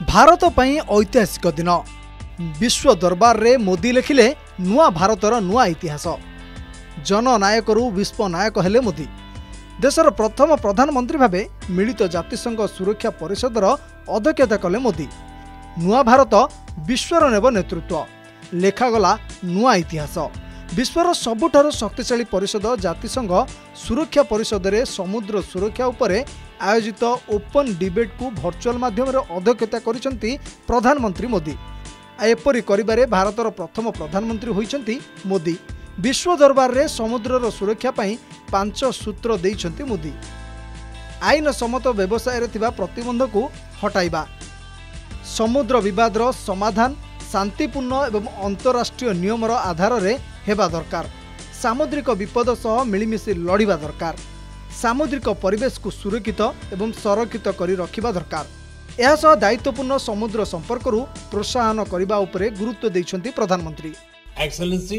भारत पई ऐतिहासिक दिन विश्व दरबार रे मोदी लिखिले नुआ भारतर नुआ इतिहास। जननायक रु विश्व नायक हेले मोदी। देशर प्रथम प्रधानमंत्री भावे मिलित जातिसंघ सुरक्षा परिषदर अध्यक्षता कले मोदी। नुआ भारत विश्वर नेब नेतृत्व लेखागला नुआ इतिहास। विश्वर सबुठारु शक्तिशाली परिषद जातिसंघ सुरक्षा परिषद रे समुद्र सुरक्षा उपरे आयोजित ओपन डिबेट को वर्चुअल माध्यम अध्यक्षता करिसेंती प्रधानमंत्री मोदी। एपरी करिबारे भारतर प्रथम प्रधानमंत्री होइसेंती मोदी। विश्व दरबार रे समुद्रर सुरक्षा पई 5 सूत्र देइसेंती मोदी। आईन सम्मत व्यवसाय रे थिबा प्रतिबंध को हटाइबा, समुद्र विवादर समाधान शांतिपूर्ण एवं अंतरराष्ट्रीय नियमर आधार रे हेबा दरकार, सामुद्रिक विपद सह मिलिमिशि लड़िबा दरकार, सामुद्रिक परिवेश को सुरक्षित एवं संरक्षित करी रखिबा दरकार। यह सह दायित्वपूर्ण समुद्र संपर्क रु प्रोत्साहन करिबा उपरे गुरुत्व दैछंती प्रधानमंत्री। एक्सेलेंसी,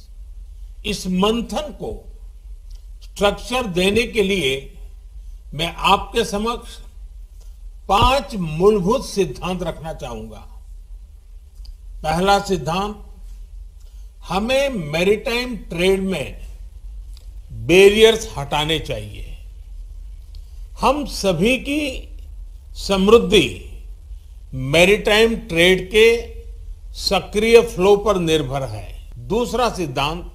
इस मंथन को स्ट्रक्चर देने के लिए मैं आपके समक्ष 5 मूलभूत सिद्धांत रखना चाहूंगा। पहला सिद्धांत, हमें मैरीटाइम ट्रेड में बैरियर्स हटाने चाहिए। हम सभी की समृद्धि मैरीटाइम ट्रेड के सक्रिय फ्लो पर निर्भर है। दूसरा सिद्धांत,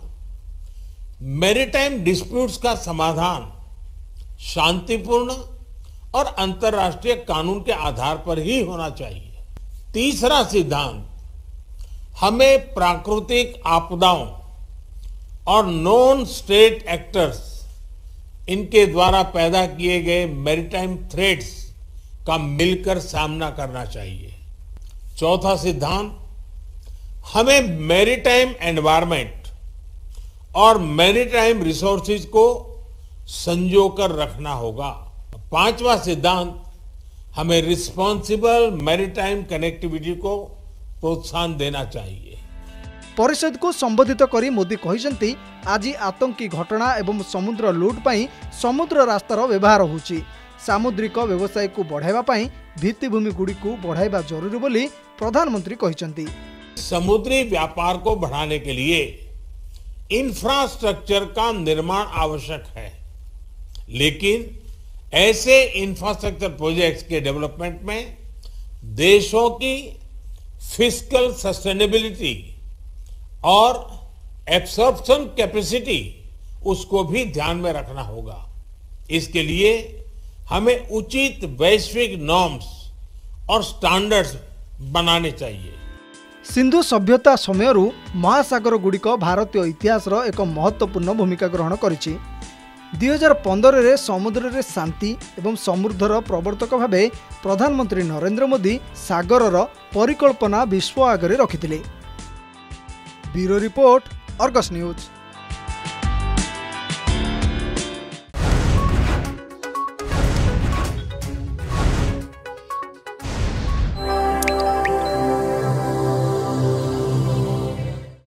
मैरीटाइम डिस्प्यूट्स का समाधान शांतिपूर्ण और अंतर्राष्ट्रीय कानून के आधार पर ही होना चाहिए। तीसरा सिद्धांत, हमें प्राकृतिक आपदाओं और नॉन स्टेट एक्टर्स इनके द्वारा पैदा किए गए मैरीटाइम थ्रेट्स का मिलकर सामना करना चाहिए। चौथा सिद्धांत, हमें मैरीटाइम एनवायरनमेंट और मैरीटाइम रिसोर्सेज को संजोकर रखना होगा। पांचवा सिद्धांत, हमें रिस्पांसिबल मैरीटाइम कनेक्टिविटी को प्रोत्साहन देना चाहिए। परिषद को संबोधित करी मोदी कहिसेंती आज आतंकी घटना एवं समुद्र लूट पई समुद्र रास्तार व्यवहार होउची। सामुद्रिक व्यवसाय को बढ़ाइबा पई भित्तिभूमि गुडी को बढ़ाइबा जरूरी बोली प्रधानमंत्री कहिसेंती। समुद्री व्यापार को बढ़ाने के लिए इंफ्रास्ट्रक्चर का निर्माण आवश्यक है, लेकिन ऐसे इंफ्रास्ट्रक्चर प्रोजेक्ट्स के डेवलपमेंट में देशों की फिस्कल सस्टेनेबिलिटी और एब्सॉर्प्शन कैपेसिटी उसको भी ध्यान में रखना होगा। इसके लिए हमें उचित वैश्विक नॉर्म्स और स्टैंडर्ड्स बनाने चाहिए। सिंधु सभ्यता समयरु महासागर गुड़िक भारतीय इतिहास एक महत्वपूर्ण भूमिका ग्रहण करिछि। 2015 रे समुद्र रे शांति एवं समृद्धर प्रवर्तक भावे प्रधानमंत्री नरेंद्र मोदी सागरर परिकल्पना विश्व आगे रखिथिले। Bureau report, Argus news.